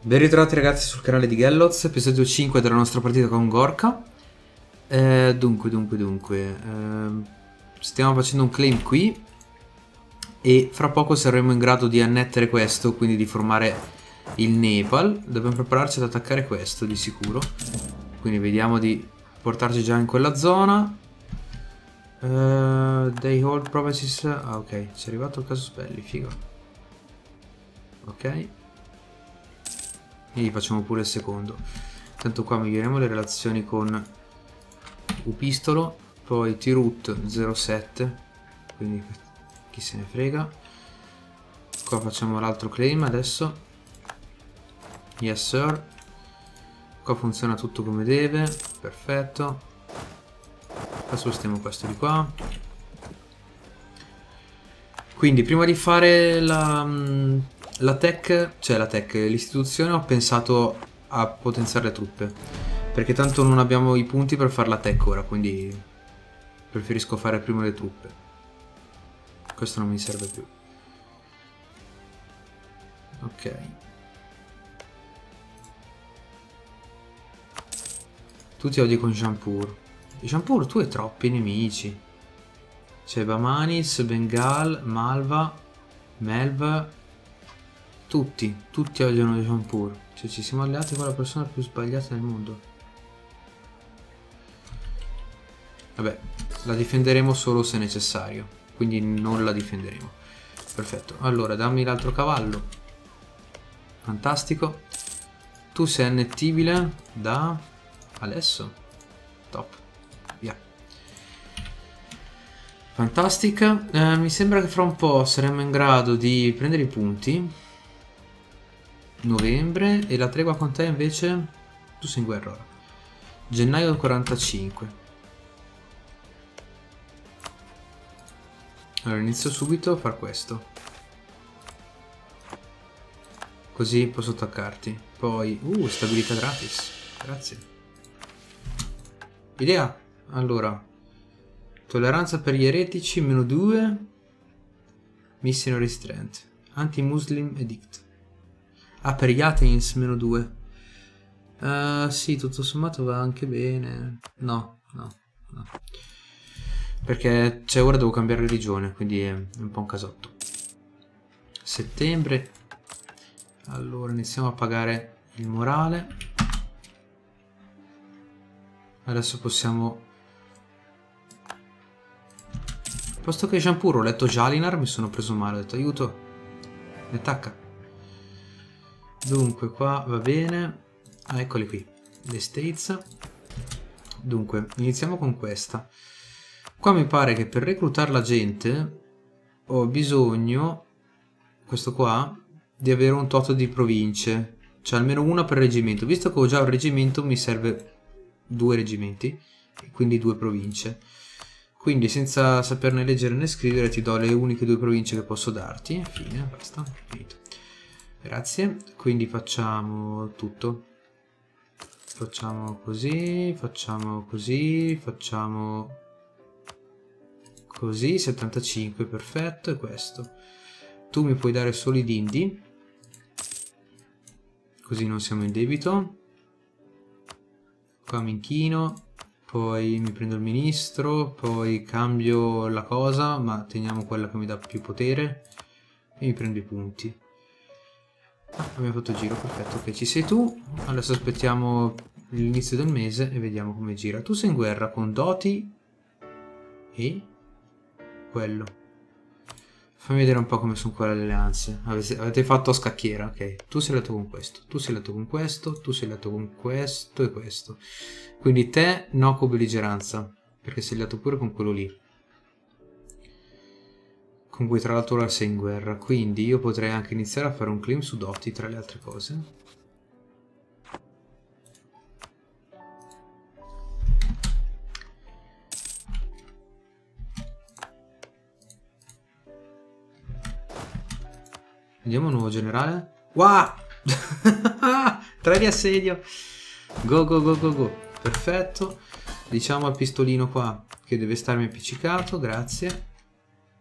Ben ritrovati ragazzi sul canale di Gelloz, episodio 5 della nostra partita con Gorka. Dunque, stiamo facendo un claim qui e fra poco saremo in grado di annettere questo, quindi di formare il Nepal. Dobbiamo prepararci ad attaccare questo di sicuro, quindi vediamo di portarci già in quella zona. They hold promises. Ah, ok, ci è arrivato il casus belli, figo. Ok, e facciamo pure il secondo. Tanto qua miglioriamo le relazioni con Upistolo, poi Tirut 07, quindi chi se ne frega. Qua facciamo l'altro claim adesso. Yes sir. Qua funziona tutto come deve, perfetto. Qua spostiamo questo di qua. Quindi prima di fare la tech, l'istituzione, ho pensato a potenziare le truppe, perché tanto non abbiamo i punti per fare la tech ora, quindi preferisco fare prima le truppe. Questo non mi serve più. Ok. Tu ti odi con Jampur. Jampur, tu hai troppi nemici. C'è Bamanis, Bengal, Malva, Melva. Tutti odiano Jampur. Cioè ci siamo alleati con la persona più sbagliata del mondo. Vabbè, la difenderemo solo se necessario, quindi non la difenderemo. Perfetto, allora dammi l'altro cavallo. Fantastico. Tu sei annettibile da adesso. Top. Via. Fantastica. Mi sembra che fra un po' saremo in grado di prendere i punti. Novembre. E la tregua con te invece? Tu sei in guerra ora. Gennaio 45. Allora inizio subito a far questo, così posso attaccarti. Poi stabilità gratis, grazie. Idea. Allora tolleranza per gli eretici -2. Missile restraint. Anti-Muslim edict. Ah, per gli Athens -2. Sì, tutto sommato va anche bene. No. Perché ora devo cambiare religione, quindi è un po' un casotto. Settembre. Allora iniziamo a pagare il morale. Adesso possiamo... Posto che Jampur ho letto Jalinar, mi sono preso male, ho detto aiuto. Mi attacca. Dunque qua va bene. Ah, eccoli qui, le States. Dunque iniziamo con questa. Qua mi pare che per reclutare la gente ho bisogno, questo qua, di avere un tot di province, cioè almeno una per reggimento. Visto che ho già un reggimento mi serve 2 reggimenti, e quindi 2 province. Quindi senza saperne leggere né scrivere ti do le uniche 2 province che posso darti. Fine, basta, finito. Grazie. Quindi facciamo tutto. Facciamo così, facciamo così, facciamo... così, 75, perfetto, e questo. Tu mi puoi dare solo i dindi, così non siamo in debito. Qua mi inchino, poi mi prendo il ministro, poi cambio la cosa, ma teniamo quella che mi dà più potere, e mi prendo i punti. Abbiamo fatto giro, perfetto, ok, ci sei tu. Adesso aspettiamo l'inizio del mese e vediamo come gira. Tu sei in guerra con Doti e... quello. Fammi vedere un po' come sono qua le alleanze. Avete fatto a scacchiera, ok. Tu sei alleato con questo, tu sei alleato con questo, tu sei alleato con questo e questo. Quindi te no con belligeranza, perché sei alleato pure con quello lì, con cui tra l'altro ora sei in guerra. Quindi io potrei anche iniziare a fare un claim su Doti tra le altre cose. Vediamo un nuovo generale. Wow! 3 di assedio. Go. Perfetto. Diciamo al pistolino qua che deve starmi appiccicato. Grazie.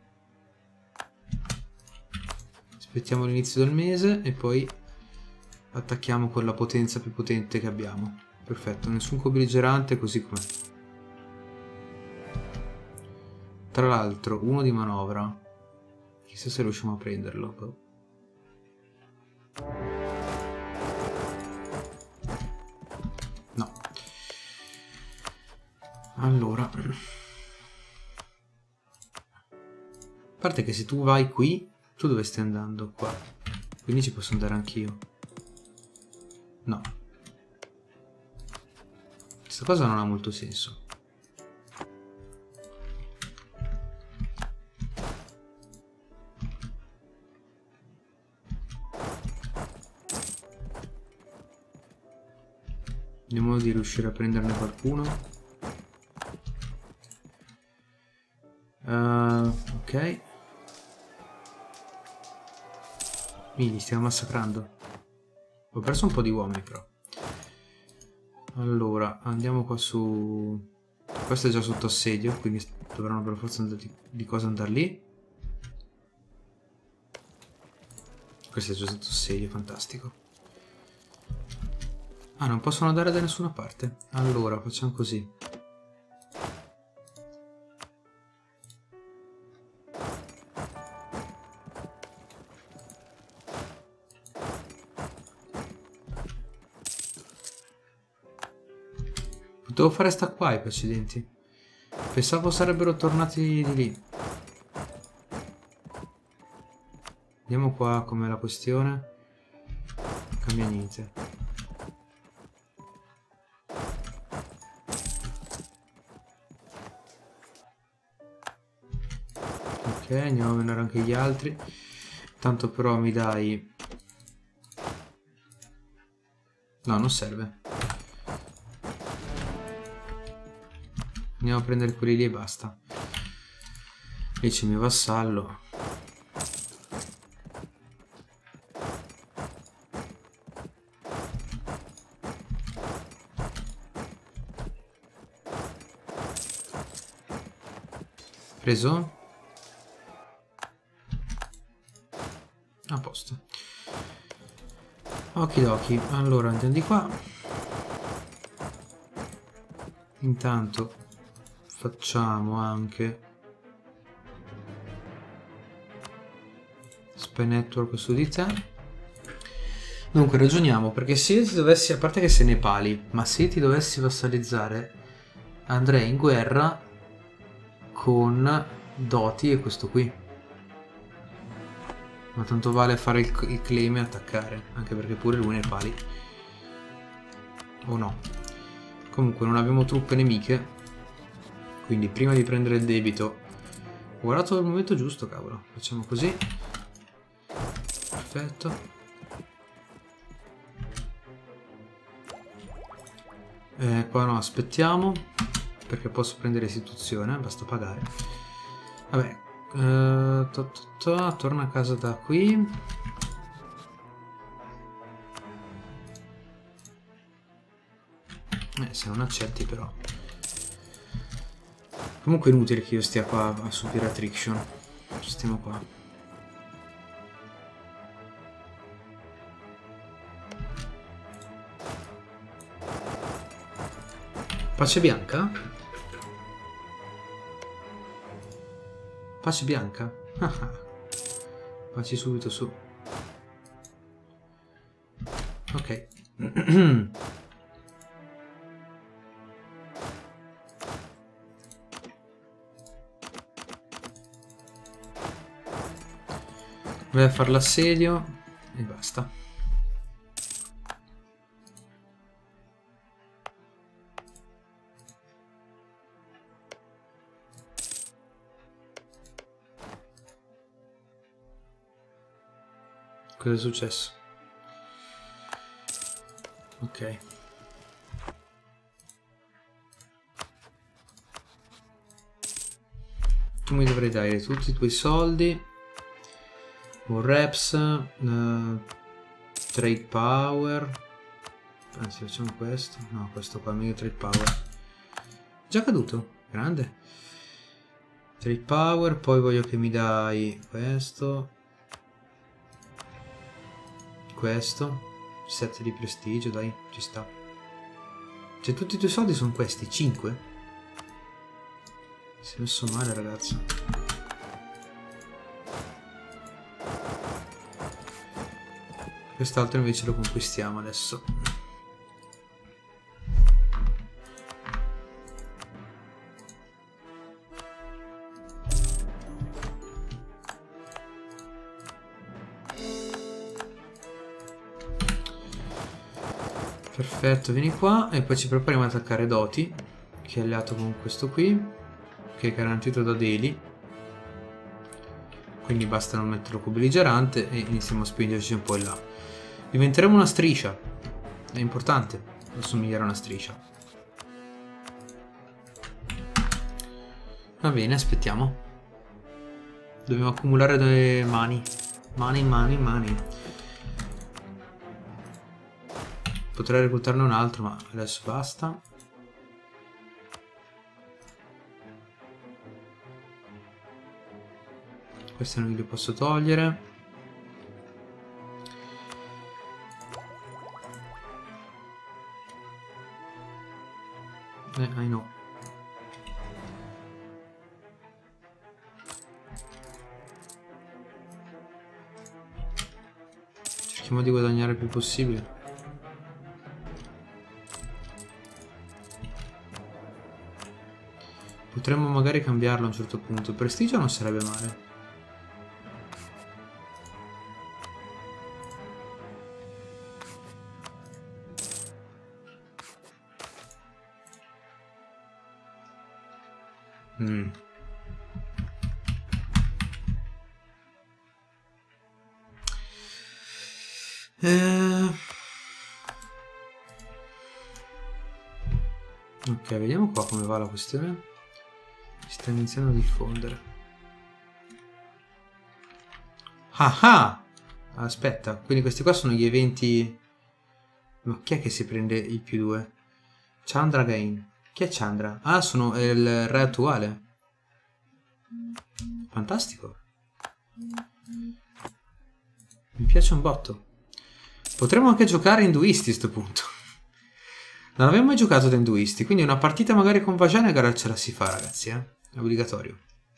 Aspettiamo l'inizio del mese e poi attacchiamo con la potenza più potente che abbiamo. Perfetto, nessun co-belligerante, così com'è. Tra l'altro, uno di manovra. Chissà se riusciamo a prenderlo. No. Allora. A parte che se tu vai qui, tu dove stai andando? Qua. Quindi ci posso andare anch'io. No. Questa cosa non ha molto senso. Vediamo di riuscire a prenderne qualcuno. Ok. Li stiamo massacrando. Ho perso un po' di uomini però. Allora, andiamo qua su... Questo è già sotto assedio, quindi dovranno per forza di cosa andare lì. Questo è già sotto assedio, fantastico. Ah, non possono andare da nessuna parte. Allora, facciamo così. Potevo fare sta qua, i precedenti. Pensavo sarebbero tornati di lì. Vediamo qua com'è la questione. Non cambia niente. Ok, andiamo a vedere anche gli altri. Tanto però mi dai... No, non serve. Andiamo a prendere quelli lì e basta. Lì c'è il mio vassallo. Preso? A posto. Okidoki. Allora andiamo di qua. Intanto facciamo anche Spy Network su di te. Dunque ragioniamo, perché se io ti dovessi, a parte che sei Nepali, ma se io ti dovessi vassalizzare andrei in guerra con Doti e questo qui. Ma tanto vale fare il claim e attaccare, anche perché pure lui è Nepali. O no. Comunque non abbiamo truppe nemiche, quindi prima di prendere il debito... Ho guardato il momento giusto, cavolo. Facciamo così. Perfetto. Qua no, aspettiamo, perché posso prendere istituzione, basta pagare. Vabbè, torna a casa da qui. Se non accetti però. Comunque è inutile che io stia qua a subire attrition. Stiamo qua. Pace bianca? Pace bianca? Facci subito su. Ok. Vai a fare l'assedio e basta. Cosa è successo? Ok. Tu mi dovrai dare tutti i tuoi soldi. Un reps, trade power. Anzi, facciamo questo. No, questo qua, meglio trade power. Già caduto, grande. Trade power, poi voglio che mi dai questo. Questo. 7 di prestigio, dai, ci sta. Cioè tutti i tuoi soldi sono questi, 5? Si è messo male, ragazzo. Quest'altro invece lo conquistiamo adesso. Perfetto, vieni qua e poi ci prepariamo ad attaccare Doti, che è alleato con questo qui, che è garantito da Deli. Quindi basta non metterlo come belligerante e iniziamo a spingerci un po' in là. Diventeremo una striscia, è importante assomigliare a una striscia. Va bene, aspettiamo. Dobbiamo accumulare delle mani. Mani. Potrei reclutarne un altro, ma adesso basta. Questi non li posso togliere. I know. Cerchiamo di guadagnare il più possibile. Potremmo magari cambiarlo a un certo punto. Prestigio non sarebbe male. Ok, vediamo qua come va la questione. Si sta iniziando a diffondere. Ah! Aspetta, quindi questi qua sono gli eventi. Ma chi è che si prende il più 2? Chandra Gain. Chi è Chandra? Ah, sono il re attuale. Fantastico. Mi piace un botto. Potremmo anche giocare induisti a sto punto. Non avevo mai giocato da induisti, quindi una partita magari con Vajanagar ce la si fa, ragazzi, È obbligatorio.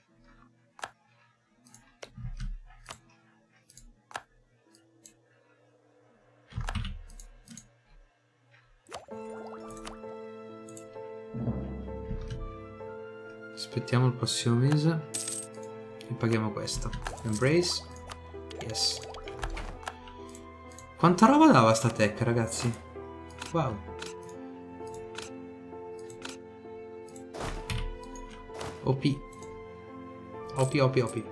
Aspettiamo il prossimo mese e paghiamo questo. Embrace. Yes. Quanta roba dava sta tech, ragazzi? Wow. OP.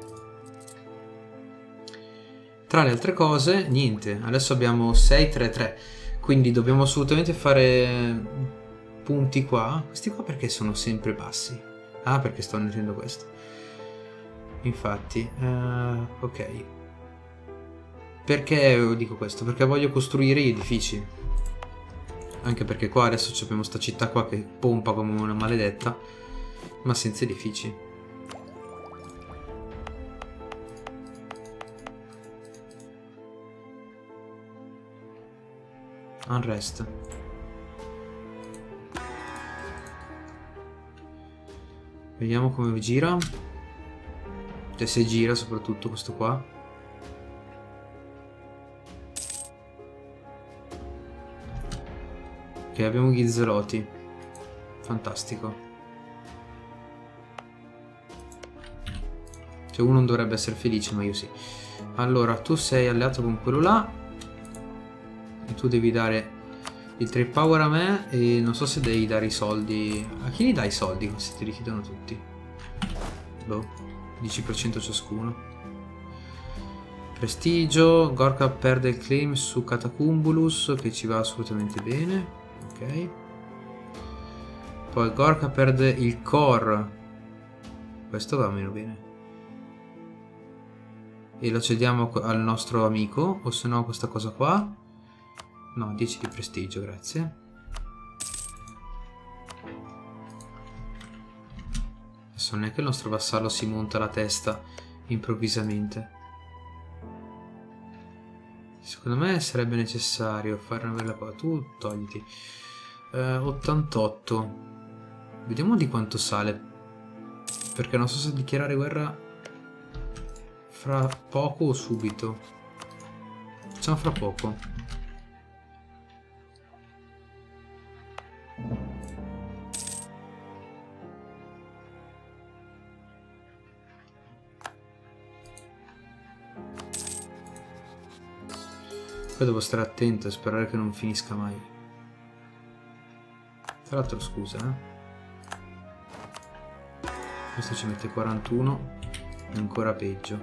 Tra le altre cose, niente. Adesso abbiamo 6-3-3. Quindi dobbiamo assolutamente fare punti qua. Questi qua perché sono sempre bassi? Ah, perché sto mettendo questo. Infatti, ok. Perché dico questo? Perché voglio costruire gli edifici. Anche perché qua adesso abbiamo sta città qua che pompa come una maledetta, ma senza edifici. Unrest. Vediamo come gira. Cioè se gira soprattutto questo qua. Ok, abbiamo gli zeloti. Fantastico. Cioè uno non dovrebbe essere felice, ma io sì. Allora, tu sei alleato con quello là. E tu devi dare il trade power a me. E non so se devi dare i soldi. A chi li dai i soldi? Se ti richiedono tutti. Boh, 10% ciascuno. Prestigio. Gorka perde il claim su Catacumbulus, che ci va assolutamente bene. Ok. Poi Gorka perde il core. Questo va meno bene. E lo cediamo al nostro amico. O se no questa cosa qua. No, 10 di prestigio, grazie. Adesso non è che il nostro vassallo si monta la testa improvvisamente. Secondo me sarebbe necessario fare una bella cosa. Tu togliti. 88. Vediamo di quanto sale. Perché non so se dichiarare guerra fra poco o subito. Facciamo fra poco. Poi devo stare attento e sperare che non finisca mai. Tra l'altro scusa, questo ci mette 41. È ancora peggio.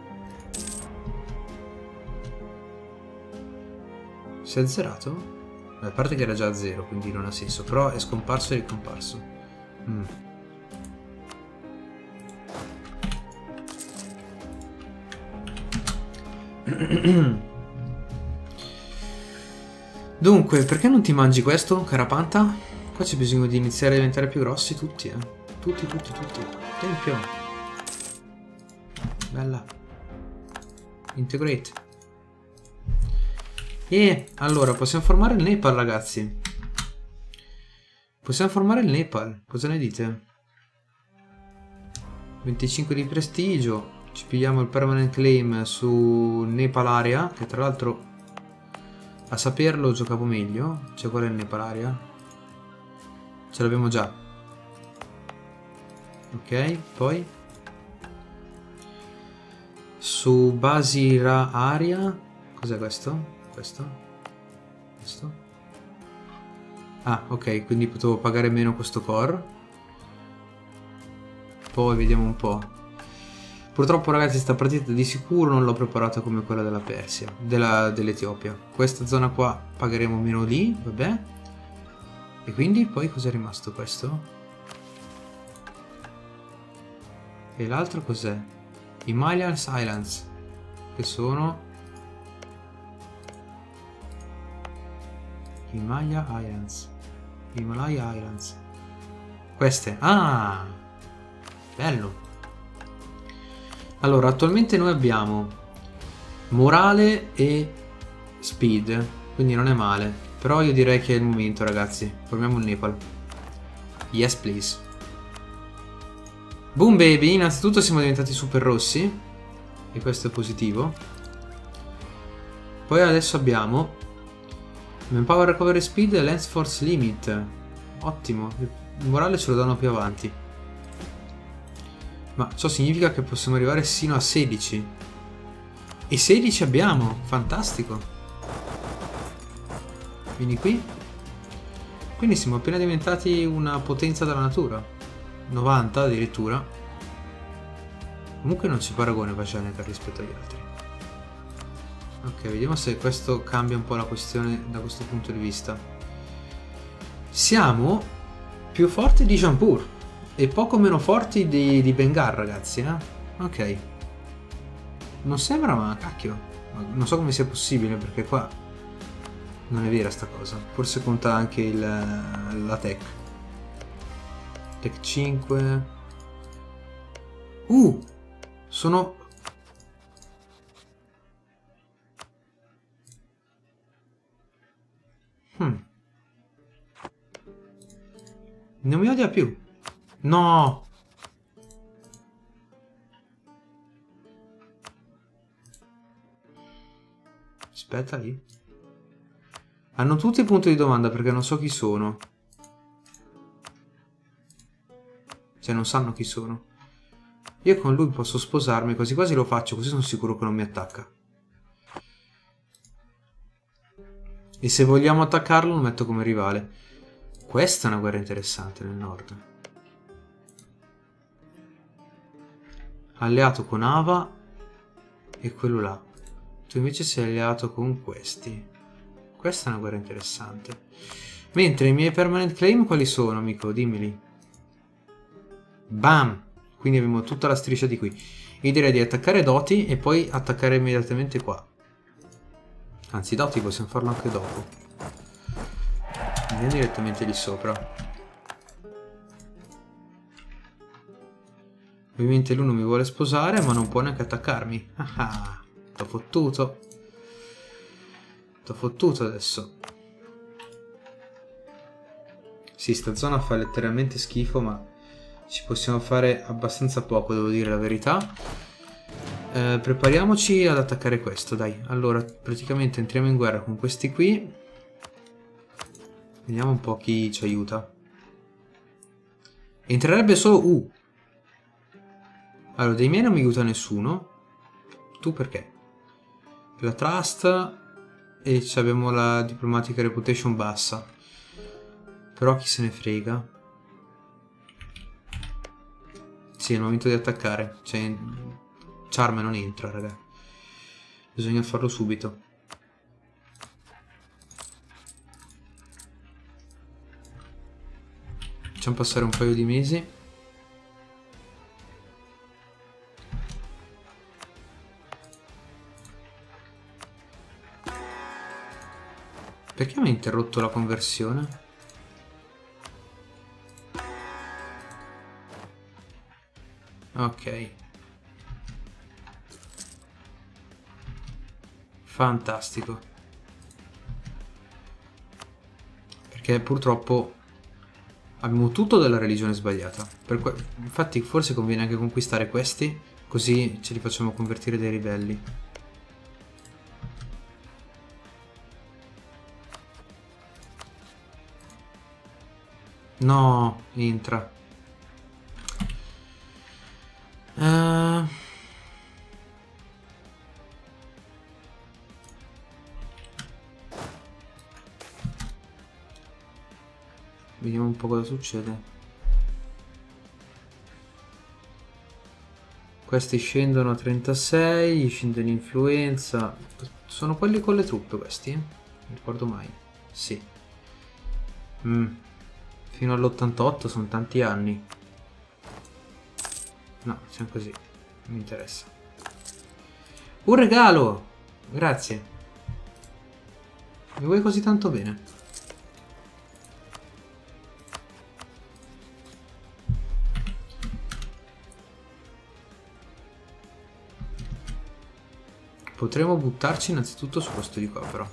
Si è azzerato? Beh, a parte che era già a 0, quindi non ha senso. Però è scomparso e ricomparso. Dunque, perché non ti mangi questo, Carapanta? Qua c'è bisogno di iniziare a diventare più grossi tutti, Tutti. Tempio. Bella. Integrate. E allora, possiamo formare il Nepal, ragazzi. Possiamo formare il Nepal. Cosa ne dite? 25 di prestigio. Ci pigliamo il permanent claim su Nepal area, che tra l'altro... A saperlo giocavo meglio. Cioè, qual è il Nepalaria? Ce l'abbiamo già. Ok, poi su Basira Aria. Cos'è questo? Questo? Ah, ok, quindi potevo pagare meno questo core. Poi vediamo un po'. Purtroppo, ragazzi, sta partita di sicuro non l'ho preparata come quella della Persia, dell'Etiopia. Questa zona qua pagheremo meno lì, vabbè. E quindi poi cos'è rimasto questo? E l'altro cos'è? Himalayan Islands, che sono Himalaya Islands. Queste. Ah, bello. Allora, attualmente noi abbiamo morale e speed, quindi non è male. Però io direi che è il momento, ragazzi. Formiamo il Nepal. Yes, please. Boom, baby. Innanzitutto siamo diventati super rossi. E questo è positivo. Poi adesso abbiamo Manpower Recovery Speed e Lance Force Limit. Ottimo. Il morale ce lo danno più avanti. Ma ciò significa che possiamo arrivare sino a 16. E 16 abbiamo. Fantastico. Vieni qui. Quindi siamo appena diventati una potenza della natura. 90 addirittura. Comunque non c'è paragone Vajanegar rispetto agli altri. Ok, vediamo se questo cambia un po' la questione da questo punto di vista. Siamo più forti di Jampur. E poco meno forti di Bengal, ragazzi, Ok. Non sembra, ma cacchio. Non so come sia possibile, perché qua non è vera sta cosa. Forse conta anche la tech. Tech 5. Sono... Non mi odia più. No! Aspetta lì. Hanno tutti i punti di domanda perché non so chi sono. Cioè non sanno chi sono. Io con lui posso sposarmi, quasi quasi lo faccio, così sono sicuro che non mi attacca. E se vogliamo attaccarlo lo metto come rivale. Questa è una guerra interessante nel nord. Alleato con Ava e quello là. Tu invece sei alleato con questi. Questa è una guerra interessante. Mentre i miei permanent claim quali sono, amico? Dimmeli. Bam! Quindi abbiamo tutta la striscia di qui. Io direi di attaccare Doti e poi attaccare immediatamente qua. Anzi, Doti possiamo farlo anche dopo. Andiamo direttamente lì sopra. Ovviamente lui non mi vuole sposare, ma non può neanche attaccarmi. Ah, t'ho fottuto. T'ho fottuto adesso. Sì, sta zona fa letteralmente schifo, ma ci possiamo fare abbastanza poco, devo dire la verità. Prepariamoci ad attaccare questo, dai. Allora, praticamente entriamo in guerra con questi qui. Vediamo un po' chi ci aiuta. Entrerebbe solo Allora, dei miei non mi aiuta nessuno. Tu perché? La trust e abbiamo la diplomatica reputation bassa. Però chi se ne frega. Sì, è il momento di attaccare. Cioè, Charme non entra, raga. Bisogna farlo subito. Facciamo passare un paio di mesi. Perché mi ha interrotto la conversione? Ok. Fantastico. Perché purtroppo abbiamo tutto della religione sbagliata. Infatti forse conviene anche conquistare questi, così ce li facciamo convertire dai ribelli. No, entra. Vediamo un po' cosa succede. Questi scendono a 36, scende l'influenza. Sono quelli con le truppe questi? Non ricordo mai. Sì. Fino all'88 sono tanti anni. No, siamo così. Non mi interessa. Un regalo! Grazie. Mi vuoi così tanto bene? Potremmo buttarci innanzitutto su questo di qua, però.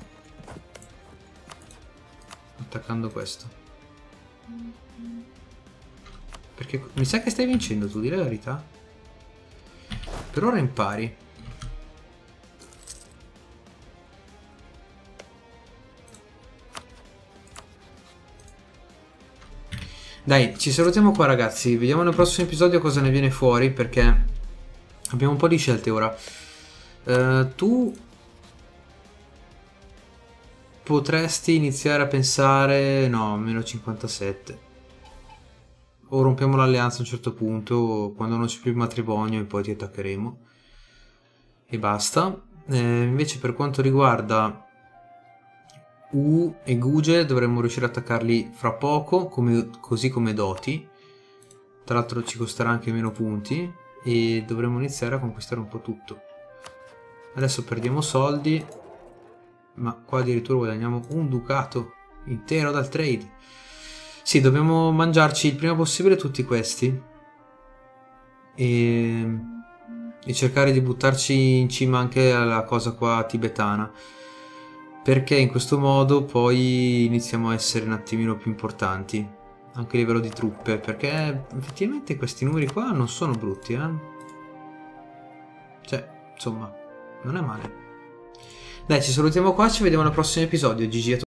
Attaccando questo. Perché mi sa che stai vincendo tu, di la verità. Per ora impari. Dai, ci salutiamo qua ragazzi. Vediamo nel prossimo episodio cosa ne viene fuori, perché abbiamo un po' di scelte ora. Tu potresti iniziare a pensare... No, meno 57. O rompiamo l'alleanza a un certo punto, quando non c'è più il matrimonio, e poi ti attaccheremo. E basta. Invece per quanto riguarda e Guge dovremmo riuscire ad attaccarli fra poco, così come doti. Tra l'altro ci costerà anche meno punti e dovremmo iniziare a conquistare un po' tutto. Adesso perdiamo soldi, ma qua addirittura guadagniamo un ducato intero dal trade. Sì, dobbiamo mangiarci il prima possibile tutti questi e cercare di buttarci in cima anche alla cosa qua tibetana, perché in questo modo poi iniziamo a essere un attimino più importanti anche a livello di truppe, perché effettivamente questi numeri qua non sono brutti, cioè insomma non è male. Dai, ci salutiamo qua, ci vediamo al prossimo episodio. GG a tutti.